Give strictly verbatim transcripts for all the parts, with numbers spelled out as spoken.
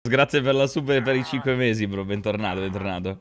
Grazie per la super per i cinque mesi, bro. Bentornato, bentornato.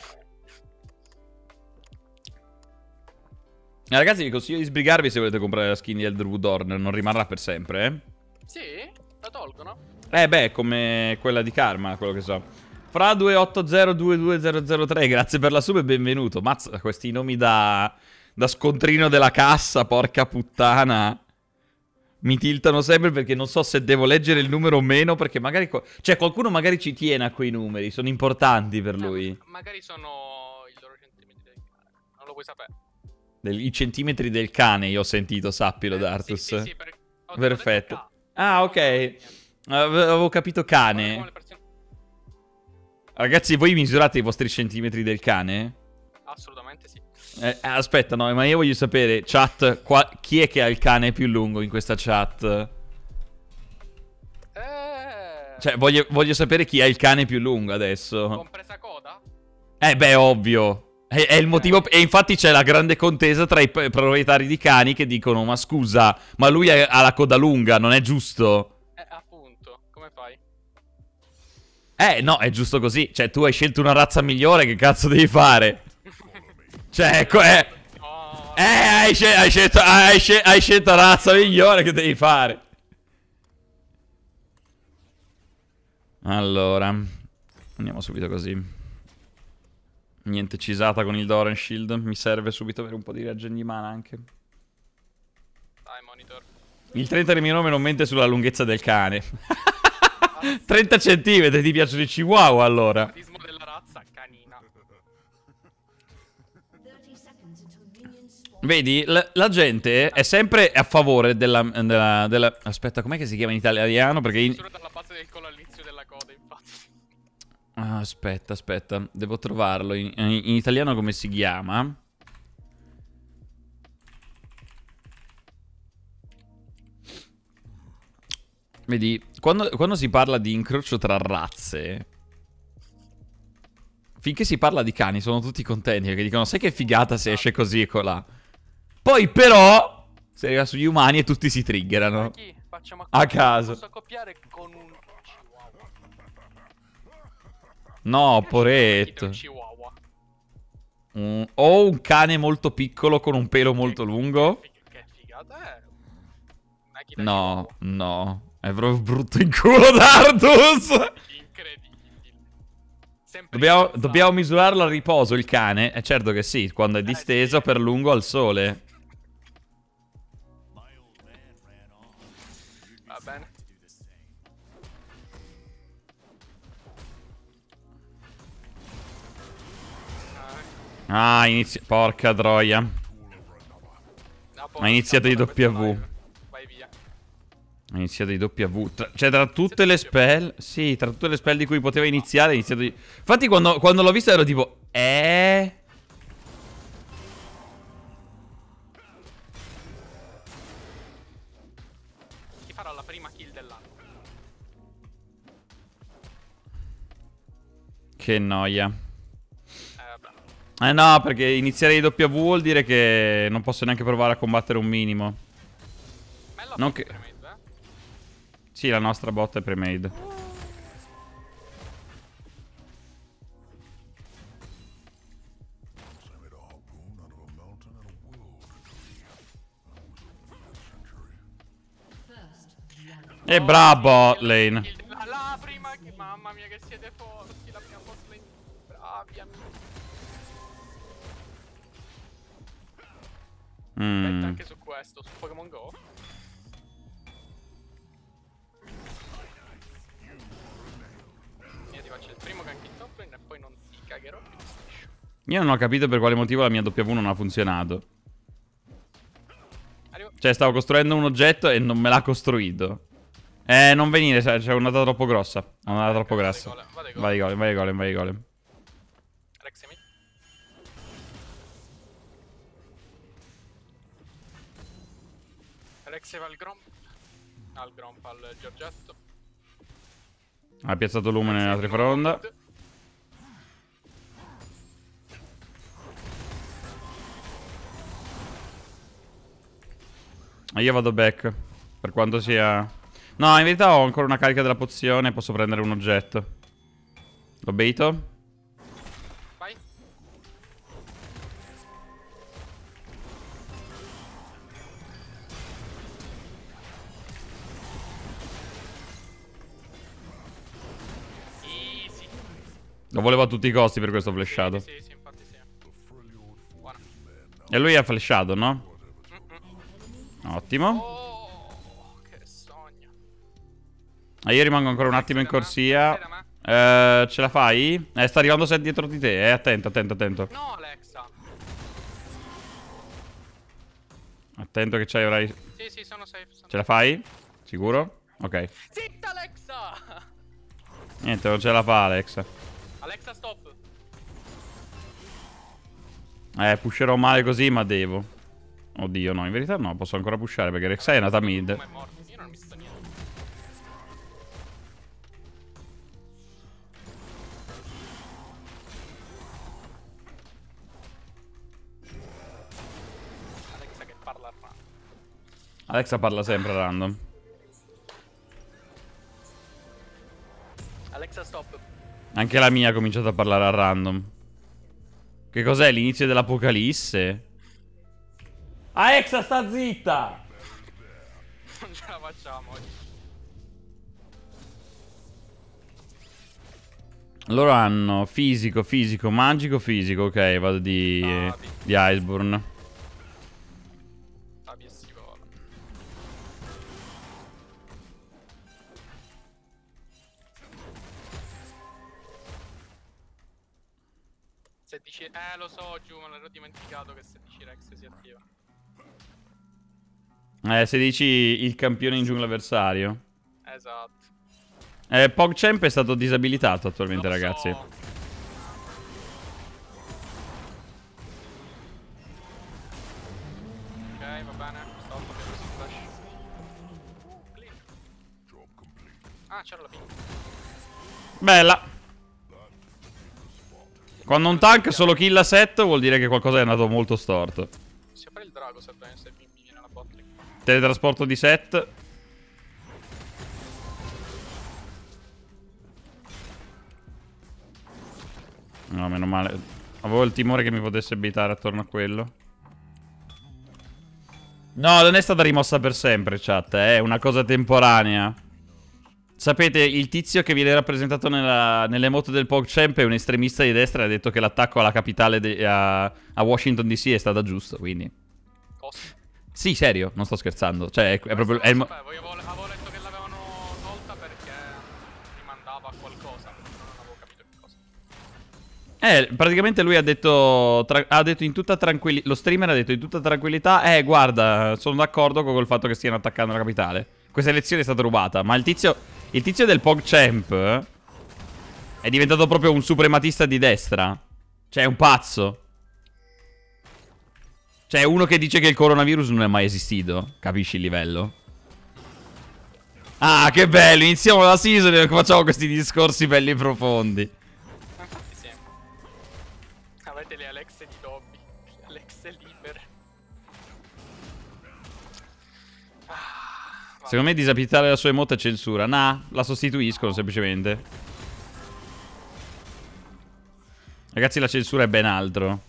Eh, ragazzi, vi consiglio di sbrigarvi se volete comprare la skin di Elderwood Horn. Non rimarrà per sempre, eh? Sì? La tolgono? Eh beh, come quella di Karma, quello che so. Fra due otto zero due due zero zero tre, grazie per la sub e benvenuto. Mazza, questi nomi da, da scontrino della cassa, porca puttana. Mi tiltano sempre perché non so se devo leggere il numero o meno, perché magari... Cioè, qualcuno magari ci tiene a quei numeri, sono importanti per lui. Eh, magari sono i loro centimetri del cane, non lo puoi sapere. Del, I centimetri del cane, io ho sentito, sappilo, Eh, Dartus. sì, sì, sì, per... oh, Perfetto. Ah, ok. Avevo capito cane. Come le persone... Ragazzi, voi misurate i vostri centimetri del cane? Assolutamente sì. Eh, aspetta, no, ma io voglio sapere, chat, qua, chi è che ha il cane più lungo in questa chat? Eh... Cioè, voglio, voglio sapere chi ha il cane più lungo adesso. Compresa coda? Eh beh, ovvio. È, è il motivo... E infatti c'è la grande contesa tra i proprietari di cani che dicono: ma scusa, ma lui ha, ha la coda lunga, non è giusto? Eh, appunto, come fai? Eh, no, è giusto così. Cioè, tu hai scelto una razza migliore, che cazzo devi fare? Cioè, ecco, eh... No, Eh, hai, scel hai, scelto, hai, scel hai scelto la razza migliore, che devi fare? Allora, andiamo subito così. Niente cisata con il Doran Shield. Mi serve subito avere un po' di regen di mana anche. dai, monitor. Il trenta del mio nome non mente sulla lunghezza del cane. trenta centimetri, ti piacciono i chihuahua allora? Razzismo della razza canina. Vedi, la, la gente è sempre a favore della... della, della... Aspetta, com'è che si chiama in italiano? Perché in... Misura dalla base del collo all'inizio della coda, infatti. Ah, aspetta, aspetta, devo trovarlo. In, in, in italiano come si chiama? Vedi, quando, quando si parla di incrocio tra razze, finché si parla di cani sono tutti contenti, perché dicono: sai che figata se esce così e colà. Poi però si arriva sugli umani e tutti si triggerano. Chi? Facciamo A caso. Posso accoppiare con un chihuahua. No, Perché poretto. un chihuahua? Mm, o un cane molto piccolo con un pelo molto lungo. Che, che figata è? Una Akita No, chihuahua. no. È proprio brutto in culo, Dartus. Incredibile. Sempre Dobbiamo, incazzato. dobbiamo misurarlo a riposo il cane. È certo che sì, quando è disteso sì. per lungo al sole. Va bene. Ah, inizia... Porca troia. Ha iniziato di W. Vai via. Ha iniziato di W. Tra... Cioè, tra tutte le spell... Sì, tra tutte le spell di cui poteva iniziare, ha iniziato di... Infatti, quando, quando l'ho visto ero tipo... Eh... Chi farà la prima kill dell'anno? Che noia. Eh, vabbè. Eh no, perché iniziare di W vuol dire che non posso neanche provare a combattere un minimo. Ma è la Non bot che... premade, eh? Sì, la nostra bot è premade. E bravo, lane. La, la prima che... Mamma mia che siete forti. La prima bot lane. Bravi amici. Mm. Aspetta anche su questo, su Pokémon Go. Io ti faccio il primo gank in top lane e poi non ti cagherò più di striscio. Io non ho capito per quale motivo la mia W non ha funzionato. Arrivo. Cioè, stavo costruendo un oggetto e non me l'ha costruito. Eh, non venire, c'è un'ondata troppo grossa. Un'ondata troppo Ok, grossa. vado ai golem, Vai di golem, vai di golem, vai di golem. Rex mid. Rex va al Gromp. Al Gromp, al Giorgetto. Ha piazzato Lumen nella triforonda. Io vado back. Per quanto sia... No, in verità ho ancora una carica della pozione. Posso prendere un oggetto. Lo baito. Vai. Easy. Lo volevo a tutti i costi, per questo ho flashato. Sì, sì, sì, infatti sì. Buona. E lui ha flashato, no? Mm-mm. Ottimo. Oh, che sogno. Ah, io rimango ancora un attimo in Sei da me? corsia. Sei da me? Eh, ce la fai? Eh, sta arrivando Seth dietro di te. Eh, attento, attento, attento. No, Alexa. Attento che c'hai avrai... Sì, sì, sono safe. Sono... Ce la fai? Sicuro? Ok. Zitta, Alexa! Niente, non ce la fa Alex. Alexa, stop. Eh, pusherò male così, ma devo. Oddio, no, in verità no, posso ancora pushare perché Rek'Sai è andata mid. Come è morto? Io non ho visto niente. Alexa che parla a random. Alexa parla sempre random. Alexa, stop. Anche la mia ha cominciato a parlare a random. Che cos'è? L'inizio dell'apocalisse? Alexa, sta zitta! Non ce la facciamo oggi. Loro hanno fisico, fisico, magico, fisico. Ok, vado di... Sabi. di Iceborne. Sabi e si vola. sedici... Eh, lo so, giù, me l'ero dimenticato che sedici Rex si attiva. Eh, se dici il campione in giungla avversario. Esatto. Eh, PogChamp è stato disabilitato attualmente, Lo ragazzi. so. Ok, va bene. Stop, abbiamo preso il flash. Clean. Ah, c'era la ping. Bella. Quando un tank solo kill a set vuol dire che qualcosa è andato molto storto. Possiamo fare il drago se, se mi mi viene la bot lane. Teletrasporto di set. No, meno male. Avevo il timore che mi potesse baitare attorno a quello. No, non è stata rimossa per sempre, chat. È una cosa temporanea. Sapete, il tizio che viene rappresentato nella, nell'emote del PogChamp è un estremista di destra e ha detto che l'attacco alla capitale de, a, a Washington D C è stato giusto, quindi... Cosa? Sì, serio, non sto scherzando. Cioè, è, è proprio... È Questo il non mo- lo sapevo, io avevo, avevo letto che l'avevano tolta perché rimandava a qualcosa, non avevo capito che cosa. Eh, praticamente lui ha detto, tra- ha detto in tutta tranquillità, lo streamer ha detto in tutta tranquillità, eh, guarda, sono d'accordo con il fatto che stiano attaccando la capitale. Questa elezione è stata rubata, ma il tizio, il tizio del PogChamp è diventato proprio un suprematista di destra. Cioè, è un pazzo. Cioè, uno che dice che il coronavirus non è mai esistito. Capisci il livello? Ah, che bello, iniziamo la season e facciamo questi discorsi belli profondi. Infatti sì. Avete le Alexe di Dobby, le Alexe libere. Ah, Secondo me disabilitare la sua emote è censura. Nah, la sostituiscono semplicemente. Ragazzi, la censura è ben altro.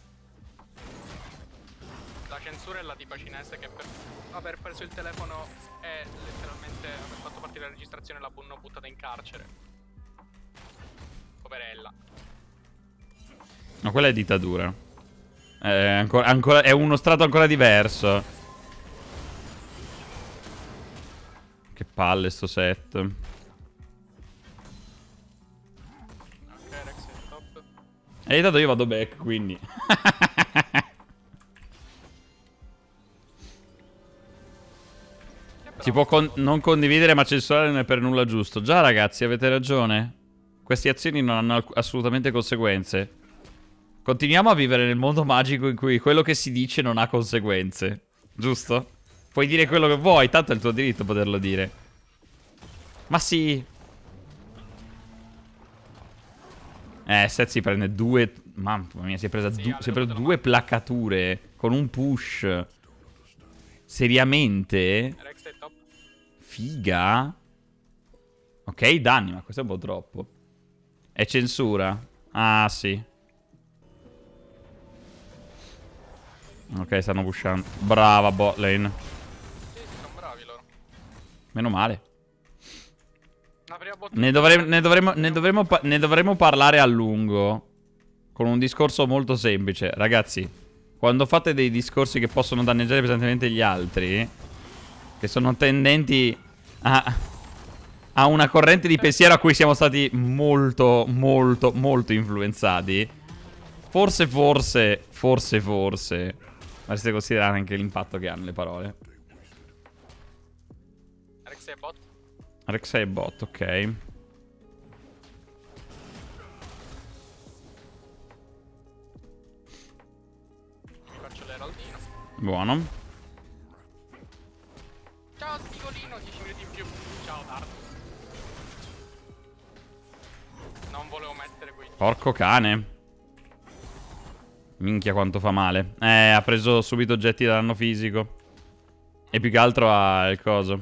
la censura è la tipa cinese che per aver preso il telefono e letteralmente aver fatto partire la registrazione l'hanno buttata in carcere. Poverella. No, quella è dittatura. È, ancora, ancora, è uno strato ancora diverso. Che palle sto set. Ok, Rex è top. E intanto io vado back, quindi. Si può con non condividere ma censurare non è per nulla giusto. Già ragazzi, avete ragione. Queste azioni non hanno assolutamente conseguenze. Continuiamo a vivere nel mondo magico in cui quello che si dice non ha conseguenze. Giusto? Puoi dire quello che vuoi, tanto è il tuo diritto poterlo dire. Ma sì. Eh, Seth si prende due... Mamma mia, si è presa Sì, du... si è preso allora due placcature con un push. Seriamente? Rex è top. Figa. Ok, danni, ma questo è un po' troppo. È censura? Ah, sì. Ok, stanno pushando. Brava bot lane. Sì, sì, sono bravi loro. Meno male. La prima bot Ne, dovremo, ne, dovremo, ne, dovremo, ne dovremo parlare a lungo. Con un discorso molto semplice. Ragazzi, quando fate dei discorsi che possono danneggiare pesantemente gli altri, che sono tendenti a, a una corrente di pensiero a cui siamo stati molto, molto, molto influenzati, forse, forse, forse, forse dovreste considerare anche l'impatto che hanno le parole. Rek'Sai bot. Rek'Sai bot, ok. Buono. Ciao spigolino, dieci minuti in più. Ciao Dardos. Non volevo mettere qui. Porco cane. Minchia quanto fa male. Eh, ha preso subito oggetti da danno fisico. E più che altro ha il coso.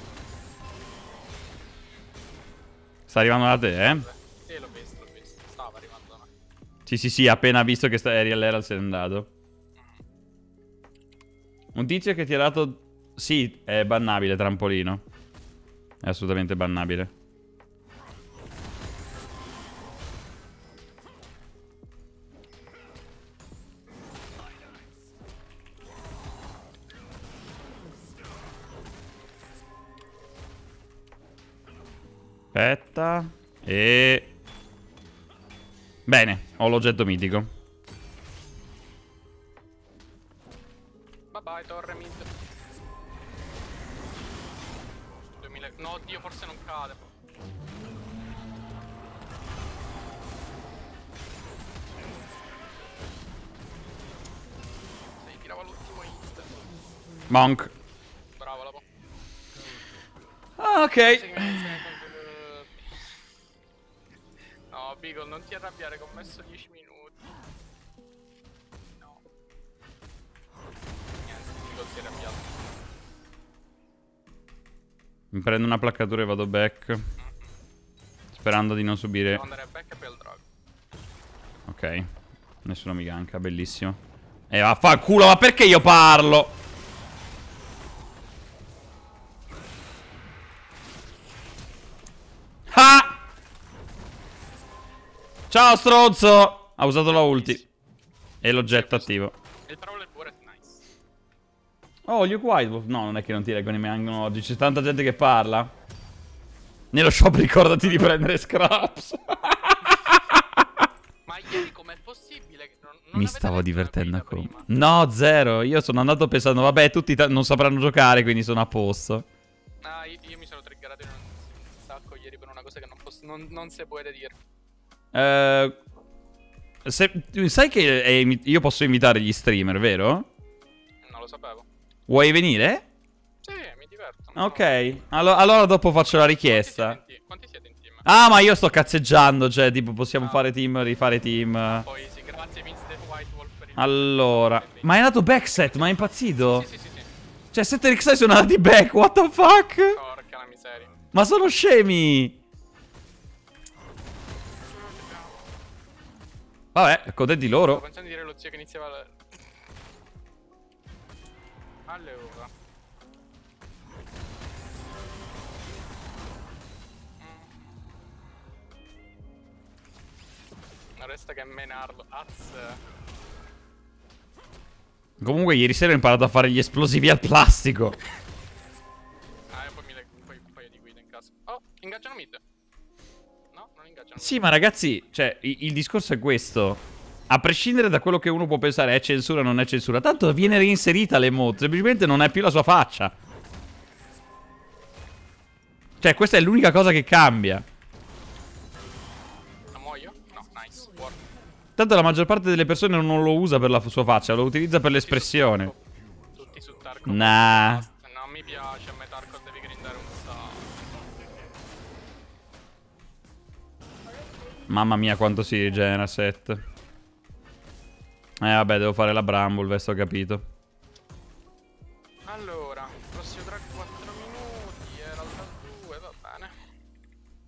Sta arrivando da te, eh? Sì, l'ho visto, l'ho visto. Stava arrivando da me. Sì, sì, sì, appena visto che eri all'Herald se n'è andato. Un tizio che ti ha dato... Sì, è bannabile, trampolino. È assolutamente bannabile. Aspetta. E... Bene, ho l'oggetto mitico. Bye bye, torre mid. duemila... No, oddio, forse non cade. Sei, tirava l'ultimo hit. Monk. Bravo, la po'. Ah, ok. No, Beagle, non ti arrabbiare, che ho messo dieci minuti. No. Niente, Beagle si è arrabbiato. Mi prendo una placcatura e vado back. Mm-hmm. Sperando di non subire... Devo andare back e poi al drago. Ok. Nessuno mi ganka, bellissimo. E eh, vaffanculo, ma perché io parlo? Ah! Ciao stronzo! Ha usato la ulti. E l'oggetto attivo. Il Prowler pure è nice. Oh, Luke White. No, non è che non ti leggono i mango oggi. C'è tanta gente che parla. Nello shop ricordati di prendere scraps. Ma ieri com'è possibile che non, non Mi avete stavo letto divertendo la con... prima? No, zero. Io sono andato pensando, vabbè, tutti non sapranno giocare, quindi sono a posto. Ah, io, io mi sono triggerato in un sacco ieri per una cosa che non, posso, non, non si può dire. Eh, se, sai che è, io posso invitare gli streamer, vero? Non lo sapevo. Vuoi venire? Sì, mi diverto. Ok, allora, allora dopo faccio la richiesta. Quanti siete in, quanti siete in team? Ah, ma io sto cazzeggiando, cioè, tipo, possiamo Ah. fare team, rifare team. Poi sì, grazie Vince The White Wolf per il... Allora, ma è nato backset, ma è impazzito? Sì, sì, sì, sì, sì. Cioè, sette Rek'Sai sono andati back, what the fuck? Porca la miseria. Ma sono scemi! Vabbè, contenti Stavo loro. pensando di dire lo zio che iniziava... La... Allora... Non resta che menarlo. Az. Comunque ieri sera ho imparato a fare gli esplosivi al plastico. Ah, e poi mi leggo un paio, un paio di guide in casa. Oh, ingaggiano mid. No, non ingaggiano mid. Sì, ma ragazzi, cioè, il, il discorso è questo. A prescindere da quello che uno può pensare è censura o non è censura, tanto viene reinserita l'emote, semplicemente non è più la sua faccia. Cioè, questa è l'unica cosa che cambia. Non muoio? No, nice. War. Tanto la maggior parte delle persone non lo usa per la sua faccia, lo utilizza per l'espressione. Tutti su Tarkov. Nah. Non mi piace, a me Tarkov devi grindare un sacco. Mamma mia quanto si rigenera set. Eh vabbè, devo fare la Bramble, adesso ho capito. Allora, prossimo track quattro minuti, era al due, va bene.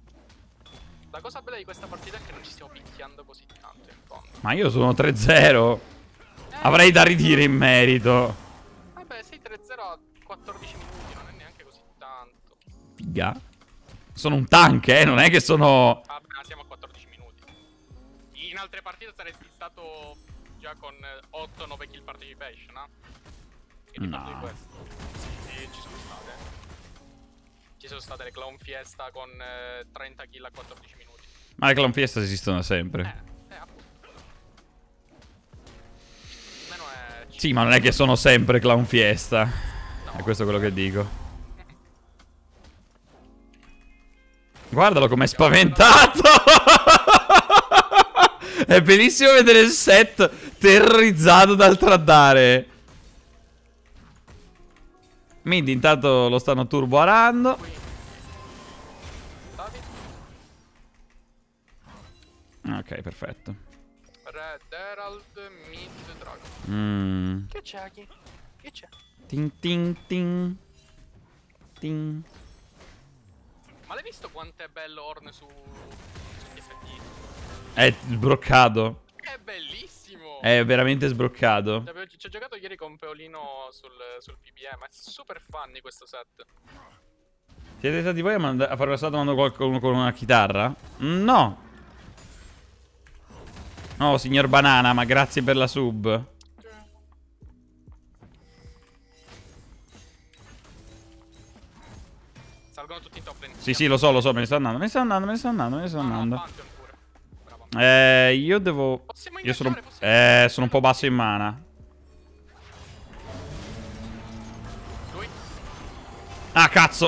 cosa bella di questa partita è che non ci stiamo picchiando così tanto in fondo. Ma io sono tre zero. Eh, Avrei da ridire in merito. Vabbè, sei tre zero a quattordici minuti, non è neanche così tanto. Figa. Sono un tank, eh, non è che sono... Vabbè, siamo a quattordici minuti. In altre partite saresti stato già con otto nove kill participation, no? Che ti parlo di No. questo? Sì, sì, ci sono state. Ci sono state le Clown Fiesta con eh, trenta kill a quattordici minuti. Ma le clown fiesta esistono sempre. Eh, eh, appunto. Almeno è... Sì, ma non è che sono sempre clown fiesta. È questo quello che dico. Guardalo com'è spaventato. È bellissimo vedere il set terrorizzato dal tradare. Mid intanto lo stanno turboarando. Ok, perfetto. Red Herald, Mid, Dragon. Mm. Che c'è, Aki? Che c'è? Ting ting ting. Ting. Ma l'hai visto quanto è bello Ornn su... su T F T? È sbroccato. È bellissimo! È veramente sbroccato. Ci avevo- Ci ho giocato ieri con Peolino sul, sul P B M, è super fan di questo set. Siete stati voi a, manda- a fare una domanda qualcuno con una chitarra? No. No, signor Banana, ma grazie per la sub. Salgono tutti in top lane. Sì, sì, lo so, lo so, me ne sto andando, me ne sto andando, me ne sto andando, me ne sto Ah, no, andando. Pantheon pure. Bravo. Eh, io devo... Possiamo Io sono... ingaggiare, possiamo- Eh, sono un po' basso in mana. Lui? Ah, cazzo.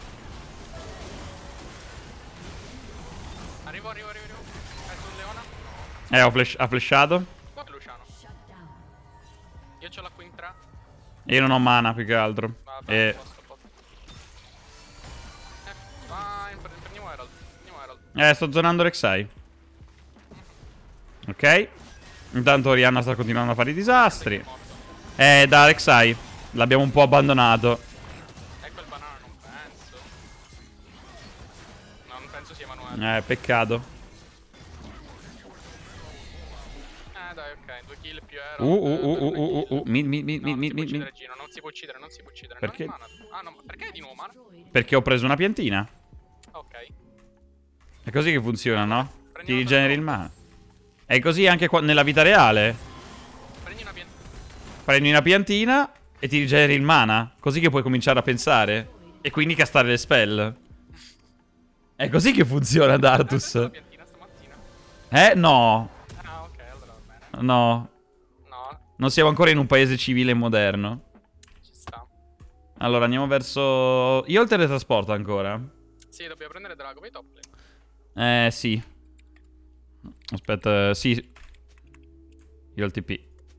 Arrivo, arrivo, arrivo, arrivo. È su Leona. Eh, ho flash- ha flashato. Qua è Luciano. Io ce l'ho qui in tre. Io non ho mana, più che altro. Vabbè, E... posto, posto. Eh, vai, pre- prendiamo Herald. Prendiamo Herald. Eh, sto zonando Rek'Sai. Ok. Intanto Orianna sta continuando a fare i disastri. È morto. Eh, da Rek'Sai. L'abbiamo un po' abbandonato. Ecco il banana, non penso. No, non penso sia Emanuele. Eh, peccato. Eh, dai, ok. Due kill più Herald. Uh, uh, uh, uh, uh, uh, uh. Mid, mid, mid, No, mid, non mid, si può mid, uccidere mid. Gino, non si può uccidere, non si può uccidere. Perché? Non hai mana. Ah, no, ma perché di nuovo mana? Perché ho preso una piantina. Ok. È così che funziona, no? Ti Prendiamo rigeneri il il mana. È così anche qua nella vita reale. Prendi una pianta. Prendi una piantina e ti rigeneri il mana. Così che puoi cominciare a pensare. E quindi castare le spell. È così che funziona, Hai preso Dartus. la piantina stamattina? Eh, no. Ah, ok, allora va bene. No. No, Non siamo ancora in un paese civile e moderno. ci sta. Allora, andiamo verso... Io ho il teletrasporto ancora. Sì, dobbiamo prendere Drago, vai top lane. Eh, sì. Aspetta, sì. Io ho il T P.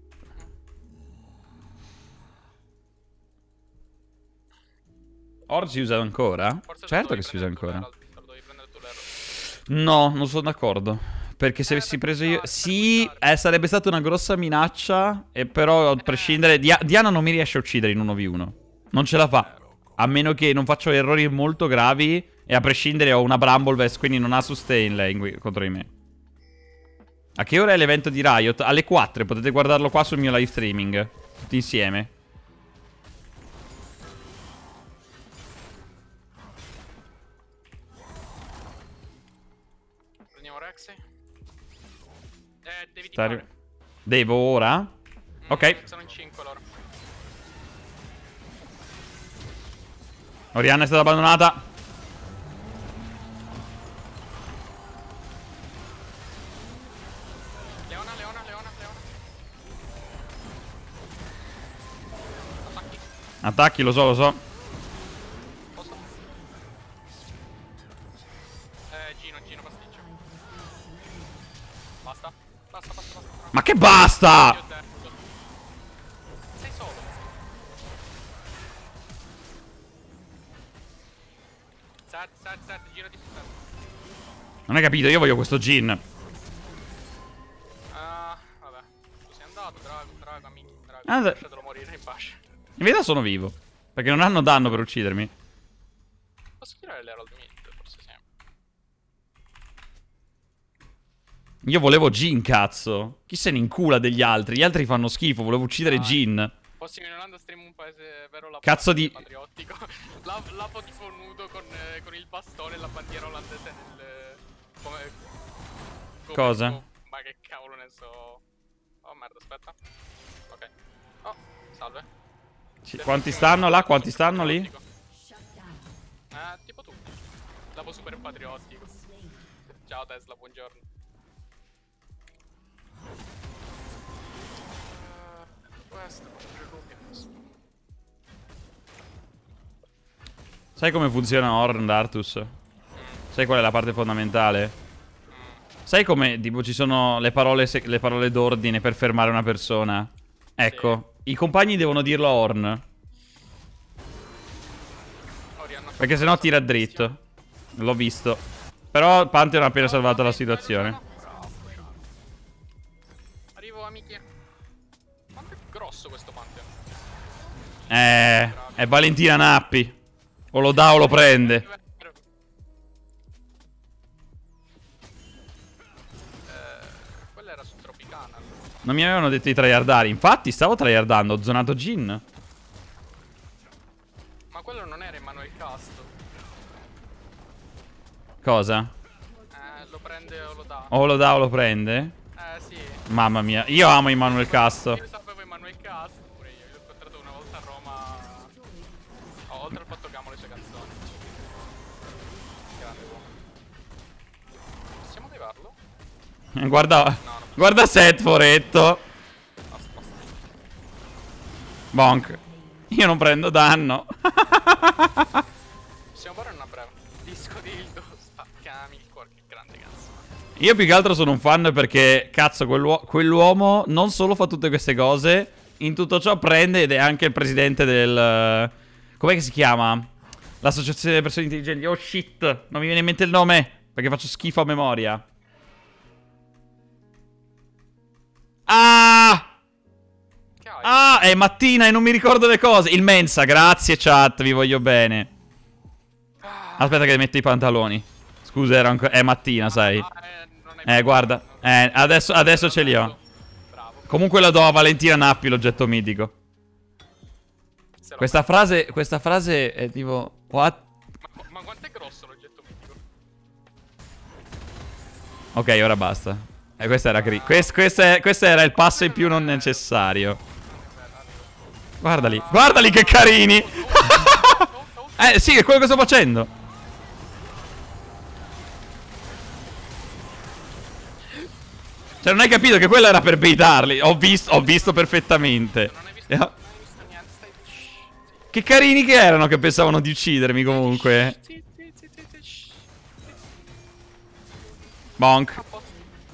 Or si usa ancora? Forse Certo dovevi che si usa prendere tu ancora. l'Herald, te lo dovevi prendere tu l'Herald. No, non sono d'accordo. Perché se Eh, avessi per preso io... pushare, per Sì, pushare. eh, sarebbe stata una grossa minaccia. E però, a prescindere... Dia- Diana non mi riesce a uccidere in uno vu uno. Non ce la fa. A meno che non faccio errori molto gravi. E a prescindere ho una Bramblevest, quindi non ha sustain lei in- contro di me. A che ora è l'evento di Riot? Alle quattro, potete guardarlo qua sul mio live streaming. Tutti insieme. Prendiamo Rexy. Eh, devi Sta tifare. arri- Devo ora? Mm, Ok. Sono in cinque loro. Orianna è stata abbandonata. Leona, Leona, Leona, Leona. Attacchi. Attacchi, lo so, lo so. Posto. Eh, Gino, Gino, pasticcio. Basta. Basta, basta, basta. Ma che basta! Io detto. Sei solo. Set, set, set, giro di set. Non hai capito, io voglio questo gin. Ah, vabbè. Tu sei andato, Drago, Drago, amici, Drago. Ah, da- Lasciatelo morire in pace. In verità sono vivo. Perché non hanno danno per uccidermi. Posso tirare l'Herald Mid? Forse sì. Io volevo Jhin, cazzo. Chi se ne incula degli altri? Gli altri fanno schifo, volevo uccidere Ah. Jhin. Fossimo in Olanda stream un paese vero la Cazzo di- patriottico. La, Lapo tipo nudo con, eh, con il bastone e la bandiera olandese nel... Come... come Cosa? co- ma che cavolo ne so... Oh merda, aspetta. Ok. Oh, salve. Ci- Quanti stanno là? Quanti stanno lì? Eh, tipo tu. Lapo super patriottico. Ciao Tesla, buongiorno. Uh, questo, tre lupi e questo. Sai come funziona Horn, Artus? Sai qual è la parte fondamentale? Sai come, tipo, ci sono le parole, se- le parole d'ordine per fermare una persona? Ecco, i compagni devono dirlo a Horn. Orianna fa Perché sennò tira dritto. L'ho visto. Però Pantheon ha appena salvato la situazione. Bravo, bravo. Arrivo, amici. Quanto è grosso questo Pantheon? Eh, è Valentina Nappi. O lo dà o lo prende. Eh, quella era su Tropicana. Non mi avevano detto di tryhardare. Infatti stavo tryhardando, ho zonato Jhin. Ma quello non era Emanuel Casto. Cosa? Eh, lo prende o lo dà? O lo dà o lo prende? Eh, sì. Mamma mia, io amo Emanuel Casto. Io sapevo Emanuel Casto, pure io. L'ho incontrato una volta a Roma. Oh, oltre al fatto che amo le sue canzoni. Grande uomo. Possiamo levarlo? Guarda, guarda Seth, foretto. Basta, basta. Bonk. Io non prendo danno. Possiamo fare una breve. Disco dildo, spaccami il cuore, che grande cazzo. Io più che altro sono un fan perché, cazzo, quell'uo- quell'uomo non solo fa tutte queste cose, in tutto ciò prende ed è anche il presidente del... Com'è che si chiama? L'associazione delle persone intelligenti. Oh shit, non mi viene in mente il nome, perché faccio schifo a memoria. Ah! Che hai? Ah, è mattina e non mi ricordo le cose. Il Mensa, grazie chat, vi voglio bene. Aspetta che metto i pantaloni. Scusa, era ancora... è mattina, sai. Ah, eh, non hai Eh, guarda. Eh, adesso, adesso ce li ho. Bravo. Comunque la do a Valentina Nappi, l'oggetto mitico. Se lo- Questa frase, questa frase è tipo... What? Ma, ma quanto è grosso l'oggetto mitico? Ok, ora basta. E questa era cri... Quest, questo, è- questo era il passo in più non necessario. Guardali. Guardali che carini! Eh, sì, è quello che sto facendo. Cioè, non hai capito che quello era per baitarli. Ho visto, ho visto perfettamente. Non hai visto, Eh, non hai visto niente, stai... Shh, Che carini che erano che pensavano di uccidermi comunque. Sì, sì, sì, sì, sì, shh. Bonk. A posto.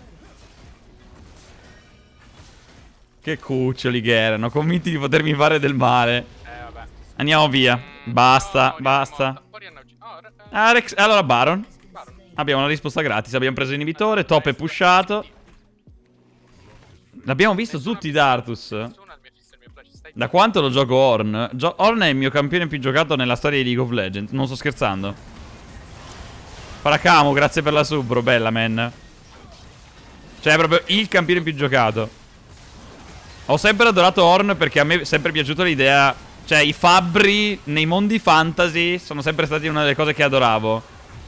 Che cuccioli che erano, convinti di potermi fare del male. Eh, vabbè. Andiamo via. Mm, Basta, no, basta. morta. Orianna ucc- oh, re- eh, Ah, Rex... Allora, Baron. Baron. Abbiamo una risposta gratis. Abbiamo preso inibitore, top è pushato. L'abbiamo visto Nessuno tutti ha da visto- Arthus. nessuno ha il mio fisso e il mio flash, stai Da quanto lo gioco Horn? Gio- Horn è il mio campione più giocato nella storia di League of Legends. Non sto scherzando. Paracamo, grazie per la sub, bro. Bella, man. Cioè, è proprio il campione più giocato. Ho sempre adorato Horn perché a me è sempre piaciuta l'idea. Cioè, i fabbri nei mondi fantasy sono sempre stati una delle cose che adoravo.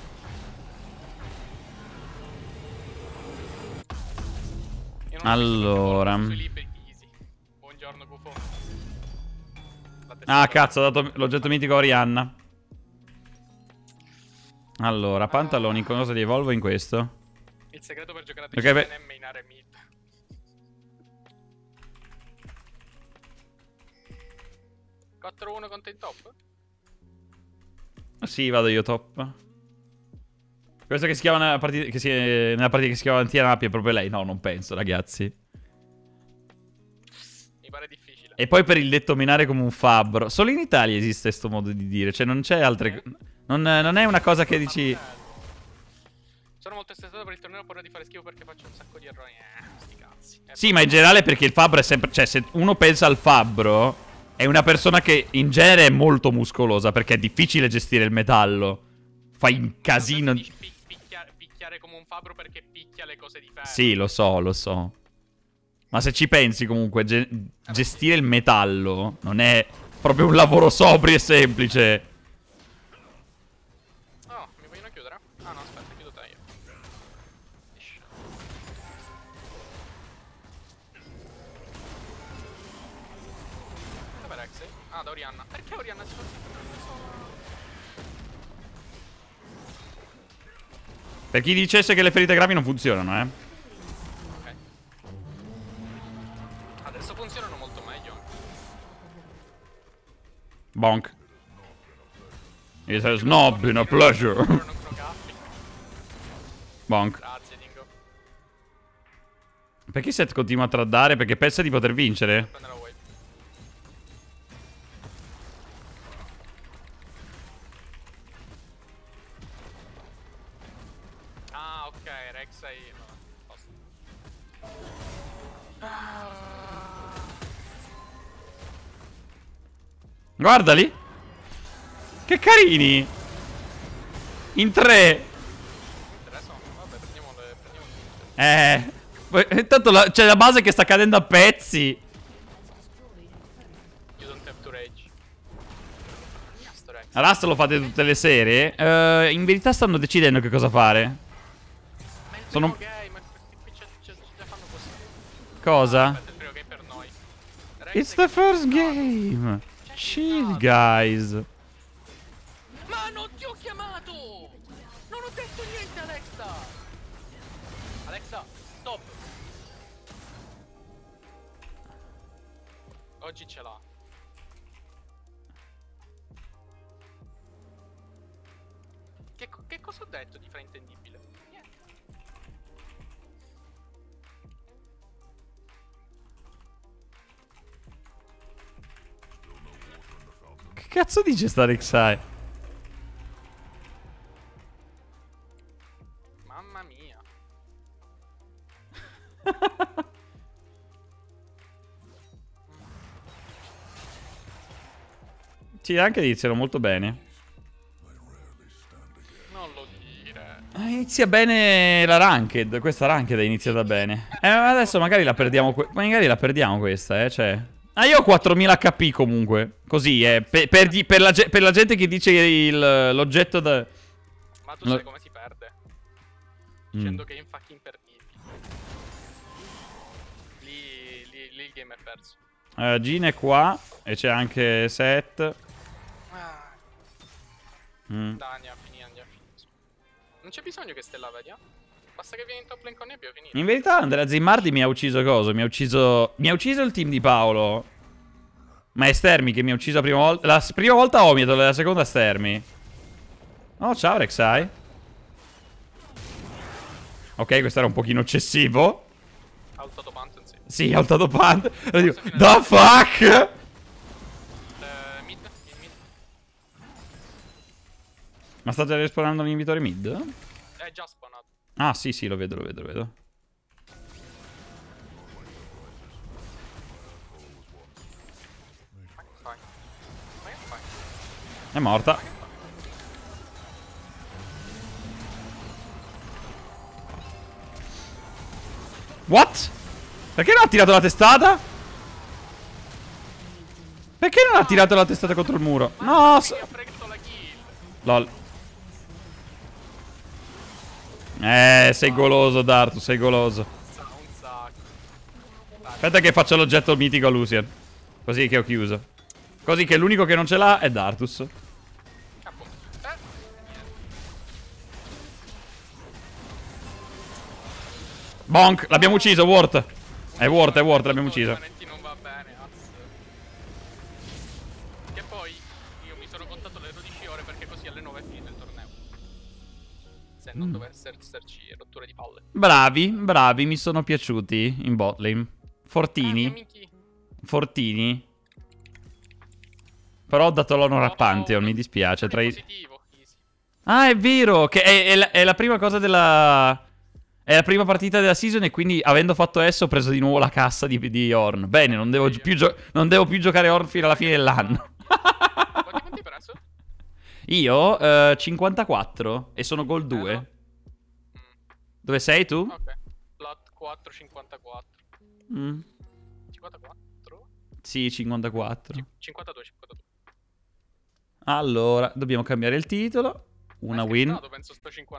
Io non ho visto Allora. niente sui libri easy. Buongiorno, Gufo. La testa- Ah, cazzo, ho dato l'oggetto mitico a Orianna. Allora, pantaloni, cosa di evolvo in questo? Il segreto per giocare a Ok, D C beh. è mainare mid. quattro uno contro il top? Sì, vado io top. Questo che si chiama nella partita che si, nella partita che si chiama Valentina Nappi è proprio lei? No, non penso, ragazzi. Mi pare difficile. E poi per il detto minare come un fabbro. Solo in Italia esiste questo modo di dire. Cioè, non c'è altre. Non, non è una cosa che dici. Sono molto stressato per il torneo, ho paura di fare schifo perché faccio un sacco di errori. Eh, sti cazzi. Eh, Sì, ma in generale perché il fabbro è sempre. Cioè, se uno pensa al fabbro, è una persona che in genere è molto muscolosa. Perché è difficile gestire il metallo. Fai un casino. Dici, pi- picchiare, picchiare giocare come un fabbro perché picchia le cose di ferro. Sì, lo so, lo so. Ma se ci pensi comunque, ge gestire il metallo non è proprio un lavoro sobrio e semplice. Oh, mi vogliono chiudere? Ah no, aspetta, chiudo te io. Ish. Dov'è Rexy? Ah, da Orianna. Perché Orianna si fa sempre solo? Per chi dicesse che le ferite gravi non funzionano, eh. Ok. Adesso funzionano molto meglio. Bonk. It has not been a pleasure. Bonk. Grazie, Dingo. Perché Seth continua a tradare? Perché pensa di poter vincere? Prende la wave. Ah, ok, Rek'Sai. No, posto. Guardali. Che carini. In tre. Adesso, vabbè, prendiamo le. Prendiamo le. Eh. poi- Intanto la- c'è la base che sta cadendo a pezzi. You don't have to rage. Cazzo, Rex. Rust lo fate tutte le sere. Eh, in verità stanno decidendo che cosa fare. Ma è il Sono- primo game, qui c'è- c'è- già fanno così. Cosa? Aspetta, il primo game per noi. Rex It's è the che- first game. Chill, guys. Ma non ti ho chiamato! Non ho detto niente, Alexa! Alexa, stop! Oggi ce l'ha. Che, co- che cosa ho detto di fraintendibile? Niente. Che cazzo dice sta Rek'Sai? Mamma mia. Sì, anche iniziano molto bene. Non lo dire. Ah, inizia bene la ranked. Questa ranked è iniziata bene. Eh, ma adesso magari la perdiamo. que- magari la perdiamo questa, eh. Cioè. Ah, io ho quattromila H P comunque. Così, eh. Per, per gli- per la, ge- per la gente che dice il- l'oggetto da. Ma tu No. sai come si perde? Dicendo che è in fucking perdibile. Lì, lì, lì il game è perso. Eh, Gin è qua. E c'è anche Seth. Ah, Mm. dai, andiamo a finire, andiamo a finire. Non c'è bisogno che Stella vedi, basta che vieni in top lane con noi e abbiamo finito. In verità Andrea Zimmardi mi ha ucciso cosa? Mi ha ucciso. Mi ha ucciso il team di Paolo. Ma è Stermi che mi ha ucciso la prima volta. La s- prima volta Omidol, la seconda Stermi. Oh, ciao Rek'Sai. Ok, questo era un pochino eccessivo. Alto Pantheon, sì. Sì, alto pant. The fuck? Eh, mid, mid, mid. Ma sta già respawnando l'invitore mid? È già spawnato. Ah, sì, sì, lo vedo, lo vedo, lo vedo. Ma che fai? Ma che fai? È morta. What? Perché non ha tirato la testata? Perché non ha tirato la testata contro il muro? No, Mi so- ha fregato la kill. lol. Eh, sei goloso, Dartu, sei goloso. Sa un sacco. Dai, Aspetta che faccio l'oggetto mitico a Lucian. Così che ho chiuso. Così che l'unico che non ce l'ha è Dartus. capo. Eh? Bonk, l'abbiamo ucciso, Ward. È Ward, è Ward, l'abbiamo ucciso. Vanetti non va bene, azz. Che poi io mi sono contato le dodici ore perché così alle nove è finito il torneo. Se non Mm. dovesse esserci rotture di palle. Bravi, bravi, mi sono piaciuti in bot lane. Ah, Fortini, amici. fortini. Però ho dato l'honor a Oh, Pantheon, oh, mi dispiace. Tra i... positivo, easy. Ah, è vero, che è, è la, è la prima cosa della... È la prima partita della season e quindi avendo fatto esso ho preso di nuovo la cassa di, di Ornn. Bene, non devo, più gio- non devo più giocare Ornn fino alla fine dell'anno. Quanti punti hai preso? Io, eh, cinquantaquattro e sono gold due. Mm. Dove sei tu? Ok. Plat quattro cinquantaquattro. Mm. cinquantaquattro? Sì, cinquantaquattro. cinquantadue, cinquantadue. Allora, dobbiamo cambiare il titolo. Una Ma è win. scherzato, penso sto cinquanta.